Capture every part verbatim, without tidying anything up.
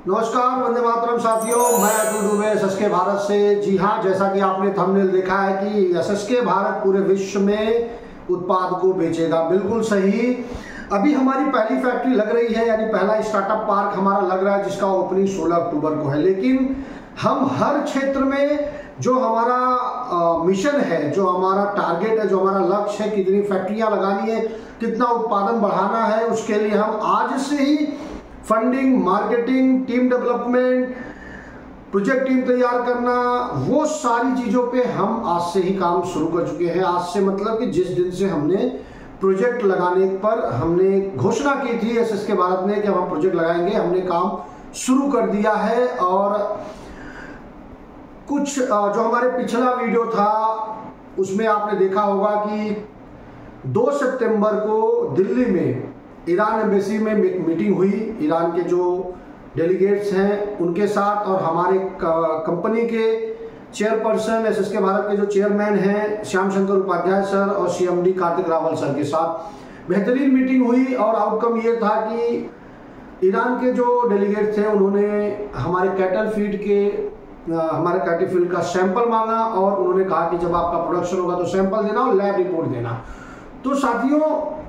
नमस्कार, वंदे मातरम साथियों। मैं अतुल दुबे एसएसके भारत से। जी हाँ, जैसा कि आपने थंबनेल देखा है कि एसएसके भारत पूरे विश्व में उत्पाद को बेचेगा। बिल्कुल सही। अभी हमारी पहली फैक्ट्री लग रही है, यानी पहला स्टार्टअप पार्क हमारा लग रहा है, जिसका ओपनिंग सोलह अक्टूबर को है। लेकिन हम हर क्षेत्र में जो हमारा आ, मिशन है, जो हमारा टारगेट है, जो हमारा लक्ष्य है, कितनी फैक्ट्रियां लगानी है, कितना उत्पादन बढ़ाना है, उसके लिए हम आज से ही funding, marketing, team development, project team तैयार करना, वो सारी चीज़ों पे हम आज से ही काम शुरू कर चुके हैं। आज से मतलब कि जिस दिन से हमने प्रोजेक्ट लगाने पर हमने घोषणा की थी एसएसके भारत ने कि हम प्रोजेक्ट लगाएंगे, हमने काम शुरू कर दिया है। और कुछ जो हमारे पिछला वीडियो था उसमें आपने देखा होगा कि दो सितंबर को दिल्ली में ईरान एम्बेसी में मीटिंग हुई। ईरान के जो डेलीगेट्स हैं उनके साथ और हमारे कंपनी के चेयरपर्सन एसएसके भारत के जो चेयरमैन हैं श्याम शंकर उपाध्याय सर और सीएमडी कार्तिक रावल सर के साथ बेहतरीन मीटिंग हुई। और आउटकम ये था कि ईरान के जो डेलीगेट थे उन्होंने हमारे कैटल फीड के हमारे कैटल फीड का सैंपल मांगा और उन्होंने कहा कि जब आपका प्रोडक्शन होगा तो सैंपल देना और लैब रिपोर्ट देना। तो साथियों,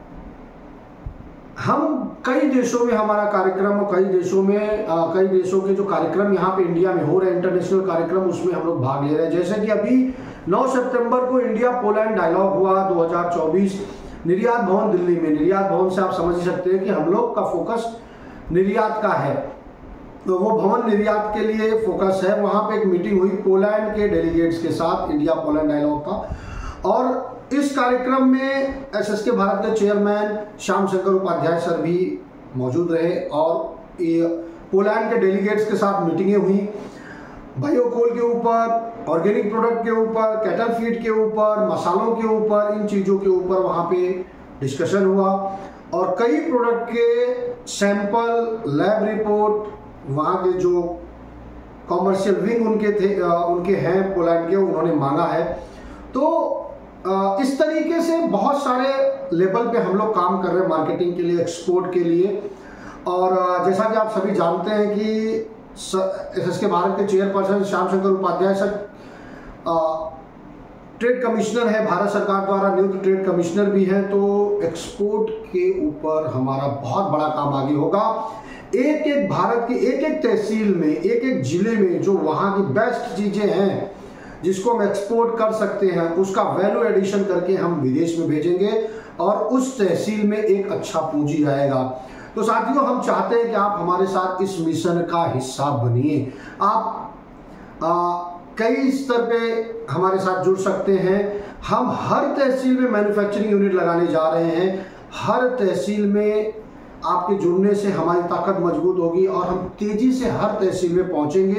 हम कई देशों में हमारा कार्यक्रम और कई देशों में आ, कई देशों के जो कार्यक्रम यहाँ पे इंडिया में हो रहे हैं, इंटरनेशनल कार्यक्रम, उसमें हम लोग भाग ले रहे हैं। जैसे कि अभी नौ सितंबर को इंडिया पोलैंड डायलॉग हुआ दो हज़ार चौबीस निर्यात भवन दिल्ली में। निर्यात भवन से आप समझ सकते हैं कि हम लोग का फोकस निर्यात का है, तो वो भवन निर्यात के लिए फोकस है। वहाँ पे एक मीटिंग हुई पोलैंड के डेलीगेट्स के साथ, इंडिया पोलैंड डायलॉग का। और इस कार्यक्रम में एसएसके भारत के चेयरमैन श्याम शंकर उपाध्याय सर भी मौजूद रहे और ये पोलैंड के डेलीगेट्स के साथ मीटिंगें हुई। बायोकोल के ऊपर, ऑर्गेनिक प्रोडक्ट के ऊपर, कैटल फीड के ऊपर, मसालों के ऊपर, इन चीज़ों के ऊपर वहाँ पे डिस्कशन हुआ। और कई प्रोडक्ट के सैंपल, लैब रिपोर्ट, वहाँ के जो कॉमर्शियल विंग उनके थे उनके हैं पोलैंड के, उन्होंने मांगा है। तो इस तरीके से बहुत सारे लेवल पे हम लोग काम कर रहे हैं, मार्केटिंग के लिए, एक्सपोर्ट के लिए। और जैसा कि आप सभी जानते हैं कि एसएसके भारत के chairperson Shyam Shankar Upadhyay sir trade commissioner है, भारत सरकार द्वारा नियुक्त ट्रेड कमिश्नर भी हैं। तो एक्सपोर्ट के ऊपर हमारा बहुत बड़ा काम आगे होगा। एक एक भारत की एक एक तहसील में, एक एक जिले में जो वहाँ की बेस्ट चीज़ें हैं जिसको हम एक्सपोर्ट कर सकते हैं, उसका वैल्यू एडिशन करके हम विदेश में भेजेंगे और उस तहसील में एक अच्छा पूंजी आएगा। तो साथियों, हम चाहते हैं कि आप हमारे साथ इस मिशन का हिस्सा बनिए। आप आ, कई स्तर पे हमारे साथ जुड़ सकते हैं। हम हर तहसील में मैन्युफैक्चरिंग यूनिट लगाने जा रहे हैं। हर तहसील में आपके जुड़ने से हमारी ताकत मजबूत होगी और हम तेजी से हर तहसील में पहुंचेंगे।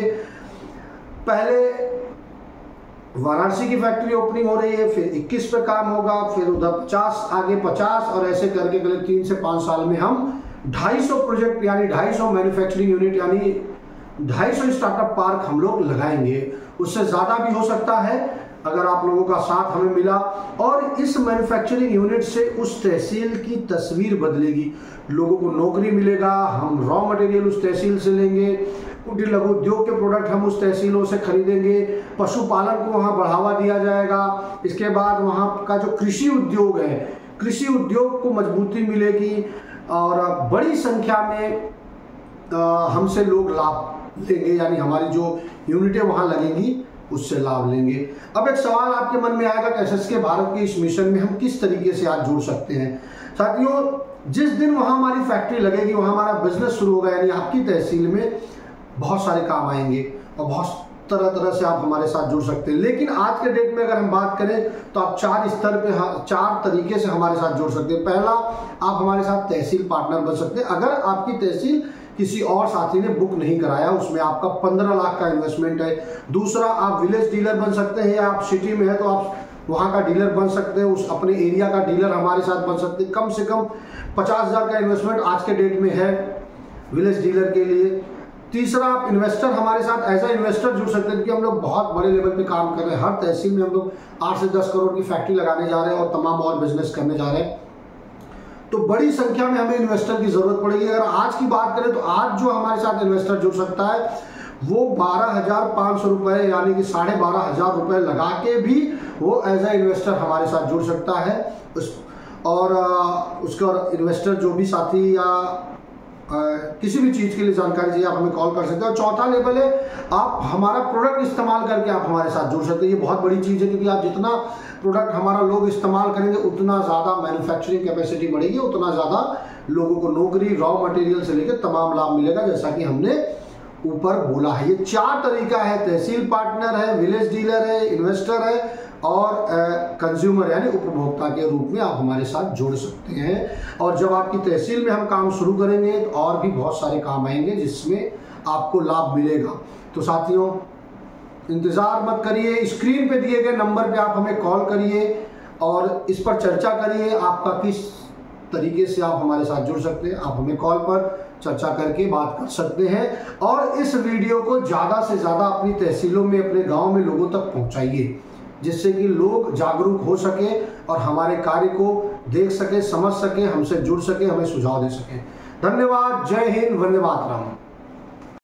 पहले वाराणसी की फैक्ट्री ओपनिंग हो रही है, फिर इक्कीस पे काम होगा, फिर उधर पचास, आगे पचास, और ऐसे करके अगले तीन से पाँच साल में हम ढाई सौ प्रोजेक्ट यानी ढाई सौ मैन्युफैक्चरिंग यूनिट यानी ढाई सौ स्टार्टअप पार्क हम लोग लगाएंगे। उससे ज़्यादा भी हो सकता है अगर आप लोगों का साथ हमें मिला। और इस मैन्युफैक्चरिंग यूनिट से उस तहसील की तस्वीर बदलेगी, लोगों को नौकरी मिलेगा, हम रॉ मटेरियल उस तहसील से लेंगे, कुटीर लघु उद्योग के प्रोडक्ट हम उस तहसीलों से खरीदेंगे, पशुपालन को वहाँ बढ़ावा दिया जाएगा। इसके बाद वहाँ का जो कृषि उद्योग है, कृषि उद्योग को मजबूती मिलेगी और बड़ी संख्या में हमसे लोग लाभ लेंगे, यानी हमारी जो यूनिटें वहाँ लगेंगी उससे लाभ लेंगे। अब एक सवाल आपके मन में आएगा कि एसएसके भारत के इस मिशन में हम किस तरीके से आज जुड़ सकते हैं। साथियों, जिस दिन वहाँ हमारी फैक्ट्री लगेगी, वहाँ हमारा बिजनेस शुरू होगा, यानी आपकी तहसील में बहुत सारे काम आएंगे और बहुत तरह तरह से आप हमारे साथ जुड़ सकते हैं। लेकिन आज के डेट में अगर हम बात करें तो आप चार स्तर पे, चार तरीके से हमारे साथ जुड़ सकते हैं। पहला, आप हमारे साथ तहसील पार्टनर बन सकते हैं। अगर आपकी तहसील किसी और साथी ने बुक नहीं कराया, उसमें आपका पंद्रह लाख का इन्वेस्टमेंट है। दूसरा, आप विलेज डीलर बन सकते हैं, या आप सिटी में है तो आप वहाँ का डीलर बन सकते हैं, उस अपने एरिया का डीलर हमारे साथ बन सकते हैं। कम से कम पचास हजार का इन्वेस्टमेंट आज के डेट में है विलेज डीलर के लिए। तीसरा, आप इन्वेस्टर हमारे साथ एज ए इन्वेस्टर जुड़ सकते हैं, क्योंकि हम लोग बहुत बड़े लेवल पे काम कर रहे हैं। हर तहसील में हम लोग आठ से दस करोड़ की फैक्ट्री लगाने जा रहे हैं और तमाम और बिजनेस करने जा रहे हैं। तो बड़ी संख्या में हमें इन्वेस्टर की जरूरत पड़ेगी। अगर आज की बात करें तो आज जो हमारे साथ इन्वेस्टर जुड़ सकता है वो बारह हजार पाँच सौ रुपए यानी कि साढ़े बारह हजार रुपए लगा के भी वो एज ए इन्वेस्टर हमारे साथ जुड़ सकता है। उस और उसका इन्वेस्टर जो भी साथी या आ, किसी भी चीज़ के लिए जानकारी चाहिए आप हमें कॉल कर सकते हैं। और चौथा लेवल है आप हमारा प्रोडक्ट इस्तेमाल करके आप हमारे साथ जुड़ सकते हैं। ये बहुत बड़ी चीज़ है क्योंकि आप जितना प्रोडक्ट हमारा लोग इस्तेमाल करेंगे उतना ज़्यादा मैन्युफैक्चरिंग कैपेसिटी बढ़ेगी, उतना ज़्यादा लोगों को नौकरी, रॉ मटेरियल से लेकर तमाम लाभ मिलेगा, जैसा कि हमने ऊपर बोला है। ये चार तरीका है, तहसील पार्टनर है, विलेज डीलर है, इन्वेस्टर है और कंज्यूमर यानी उपभोक्ता के रूप में आप हमारे साथ जुड़ सकते हैं। और जब आपकी तहसील में हम काम शुरू करेंगे तो और भी बहुत सारे काम आएंगे जिसमें आपको लाभ मिलेगा। तो साथियों इंतज़ार मत करिए, स्क्रीन पे दिए गए नंबर पे आप हमें कॉल करिए और इस पर चर्चा करिए आपका किस तरीके से आप हमारे साथ जुड़ सकते हैं। आप हमें कॉल पर चर्चा करके बात कर सकते हैं और इस वीडियो को ज़्यादा से ज़्यादा अपनी तहसीलों में, अपने गाँव में लोगों तक पहुँचाइए, जिससे कि लोग जागरूक हो सके और हमारे कार्य को देख सके, समझ सके, हमसे जुड़ सके, हमें सुझाव दे सके। धन्यवाद। जय हिंद, वंदे मातरम।